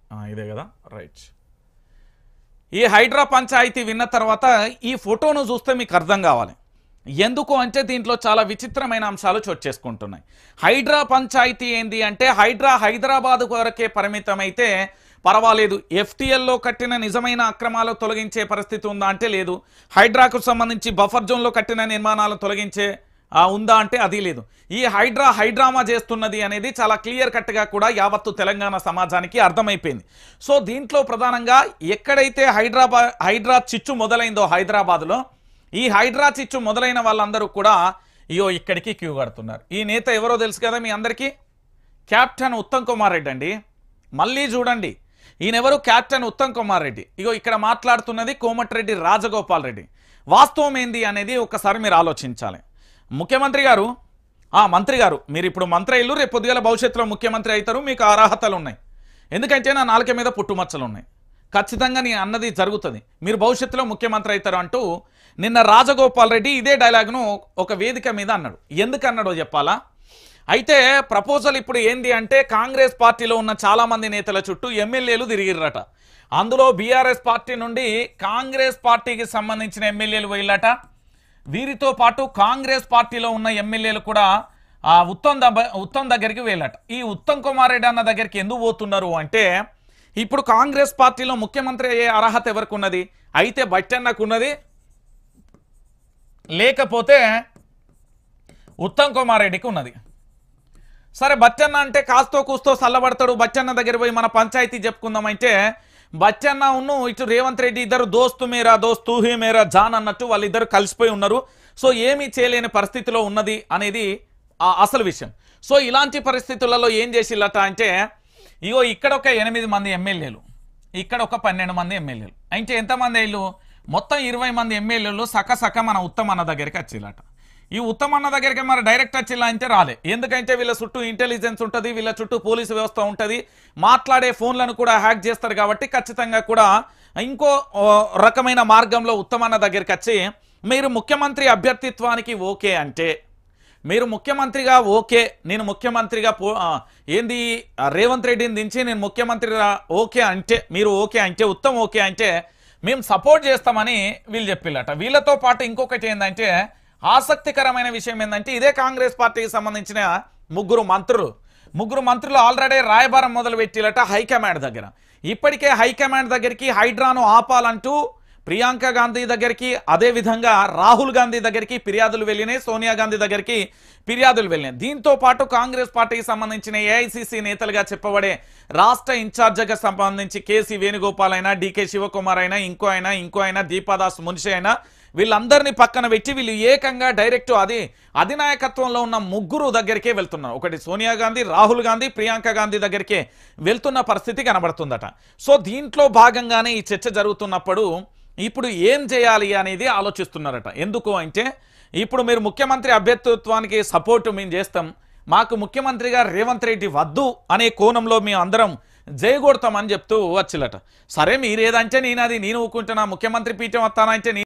ఇదే కదా, రైట్. ఈ హైడ్రా పంచాయతీ విన్న తర్వాత ఈ ఫోటోను చూస్తే మీకు అర్థం కావాలి. ఎందుకు అంటే దీంట్లో చాలా విచిత్రమైన అంశాలు చోటు చేసుకుంటున్నాయి. హైడ్రా పంచాయతీ ఏంది అంటే హైదరాబాద్ వరకే పరిమితమైతే పర్వాలేదు, ఎఫ్టీఎల్లో కట్టిన నిజమైన అక్రమాలు తొలగించే పరిస్థితి ఉందా అంటే లేదు. హైడ్రాకు సంబంధించి బఫర్ జోన్లో కట్టిన నిర్మాణాలు తొలగించే ఉందా అంటే అది లేదు. ఈ హైడ్రామా చేస్తున్నది అనేది చాలా క్లియర్ కట్గా కూడా యావత్తు తెలంగాణ సమాజానికి అర్థమైపోయింది. సో దీంట్లో ప్రధానంగా ఎక్కడైతే హైడ్రా చిచ్చు మొదలైందో హైదరాబాద్లో, ఈ హైడ్రా చిచ్చు మొదలైన వాళ్ళందరూ కూడా ఇక్కడికి క్యూ కడుతున్నారు. ఈ నేత ఎవరో తెలుసు కదా మీ అందరికీ, కెప్టెన్ ఉత్తమ్ కుమార్ రెడ్డి అండి. మళ్ళీ చూడండి ఈయనెవరు, కెప్టెన్ ఉత్తమ్ కుమార్ రెడ్డి. ఇక్కడ మాట్లాడుతున్నది కోమటిరెడ్డి రాజగోపాల్ రెడ్డి. వాస్తవం ఏంది అనేది ఒకసారి మీరు ఆలోచించాలి. ముఖ్యమంత్రి గారు, మంత్రి గారు, మీరు ఇప్పుడు మంత్రి అయ్యారు, రేపు పొద్దుగల భవిష్యత్తులో ముఖ్యమంత్రి అవుతారు, మీకు అర్హతలు ఉన్నాయి. ఎందుకంటే నా నాలుక మీద పుట్టుమచ్చలు ఉన్నాయి, ఖచ్చితంగా నీ అన్నది జరుగుతుంది, మీరు భవిష్యత్తులో ముఖ్యమంత్రి అవుతారు అంటూ నిన్న రాజగోపాల్ రెడ్డి ఇదే డైలాగ్ను ఒక వేదిక మీద అన్నాడు. ఎందుకన్నాడో చెప్పాలా? అయితే ప్రపోజల్ ఇప్పుడు ఏంది అంటే కాంగ్రెస్ పార్టీలో ఉన్న చాలామంది నేతల చుట్టూ ఎమ్మెల్యేలు తిరిగిర్రట. అందులో బీఆర్ఎస్ పార్టీ నుండి కాంగ్రెస్ పార్టీకి సంబంధించిన ఎమ్మెల్యేలు వెళ్ళట. వీరితో పాటు కాంగ్రెస్ పార్టీలో ఉన్న ఎమ్మెల్యేలు కూడా ఉత్తమ్ దగ్గరికి వెళ్ళట. ఈ ఉత్తమ్ కుమార్ రెడ్డి అన్న దగ్గరికి ఎందుకు పోతున్నారు అంటే, ఇప్పుడు కాంగ్రెస్ పార్టీలో ముఖ్యమంత్రి అయ్యే అర్హత ఎవరికి ఉన్నది? అయితే బట్టన్నకు ఉన్నది, లేకపోతే ఉత్తమ్ కుమార్ రెడ్డికి ఉన్నది. సరే బచ్చన్న అంటే కాస్తో కూస్తో చల్లబడతాడు, బచ్చన్న దగ్గర పోయి మన పంచాయతీ చెప్పుకుందామంటే బచ్చన్న ఉన్ను ఇటు రేవంత్ రెడ్డి ఇద్దరు దోస్తు మేరా దోస్తు హీ మేరా జాన్ అన్నట్టు వాళ్ళిద్దరు కలిసిపోయి ఉన్నారు. సో ఏమీ చేయలేని పరిస్థితిలో ఉన్నది అనేది అసలు విషయం. సో ఇలాంటి పరిస్థితులలో ఏం చేసిల్లట అంటే, ఇక్కడ ఒక 8 మంది ఎమ్మెల్యేలు, ఇక్కడ ఒక 12 మంది ఎమ్మెల్యేలు, అంటే ఎంతమంది వీళ్ళు మొత్తం 20 మంది ఎమ్మెల్యేలు సక మన ఉత్తమ్ అన్న దగ్గరికి వచ్చిల్లట. ఈ ఉత్తమ్ అన్న దగ్గరికి మరి డైరెక్ట్ వచ్చిల్లా అంటే రాలే. ఎందుకంటే వీళ్ళ చుట్టూ ఇంటెలిజెన్స్ ఉంటుంది, వీళ్ళ చుట్టూ పోలీసు వ్యవస్థ ఉంటుంది, మాట్లాడే ఫోన్లను కూడా హ్యాక్ చేస్తారు. కాబట్టి ఖచ్చితంగా కూడా ఇంకో రకమైన మార్గంలో ఉత్తమ్ అన్న దగ్గరికి వచ్చి, మీరు ముఖ్యమంత్రి అభ్యర్థిత్వానికి ఓకే అంటే, మీరు ముఖ్యమంత్రిగా ఓకే, నేను ముఖ్యమంత్రిగా ఏంది రేవంత్ రెడ్డిని దించి నేను ముఖ్యమంత్రిగా ఓకే అంటే, మీరు ఓకే అంటే, ఉత్తమ్ ఓకే అంటే మేము సపోర్ట్ చేస్తామని వీళ్ళు చెప్పిల్లట. వీళ్ళతో పాటు ఇంకొకటి ఏంటంటే ఆసక్తికరమైన విషయం ఏంటంటే, ఇదే కాంగ్రెస్ పార్టీకి సంబంధించిన ముగ్గురు మంత్రులు ఆల్రెడీ రాయబారం మొదలు పెట్టిలట హైకమాండ్ దగ్గర. ఇప్పటికే హైకమాండ్ దగ్గరికి హైడ్రాను ఆపాలంటూ ప్రియాంక గాంధీ దగ్గరికి, అదేవిధంగా రాహుల్ గాంధీ దగ్గరికి ఫిర్యాదులు వెళ్ళినాయి, సోనియా గాంధీ దగ్గరికి ఫిర్యాదులు వెళ్ళినాయి. దీంతో పాటు కాంగ్రెస్ పార్టీకి సంబంధించిన ఏఐసిసి నేతలుగా చెప్పబడే రాష్ట్ర ఇన్ఛార్జిగా సంబంధించి కేసీ వేణుగోపాల్ అయినా, డికే శివకుమార్ అయినా, ఇంకో అయినా దీపాదాస్ మున్షి అయినా, వీళ్ళందరినీ పక్కన పెట్టి వీళ్ళు ఏకంగా డైరెక్ట్ అధినాయకత్వంలో ఉన్న ముగ్గురు దగ్గరికే వెళ్తున్నారు. ఒకటి సోనియా గాంధీ, రాహుల్ గాంధీ, ప్రియాంక గాంధీ దగ్గరికే వెళ్తున్న పరిస్థితి కనబడుతుందట. సో దీంట్లో భాగంగానే ఈ చర్చ జరుగుతున్నప్పుడు ఇప్పుడు ఏం చేయాలి అనేది ఆలోచిస్తున్నారట. ఎందుకు అంటే, ఇప్పుడు మీరు ముఖ్యమంత్రి అభ్యర్థిత్వానికి సపోర్టు మేము చేస్తాం, మాకు ముఖ్యమంత్రిగా రేవంత్ రెడ్డి వద్దు అనే కోణంలో మేము అందరం జయగొడతామని చెప్తూ వచ్చిల్లట. సరే మీరేదంటే నేను ఊరుకుంటున్నా, ముఖ్యమంత్రి పీఠం వస్తానంటే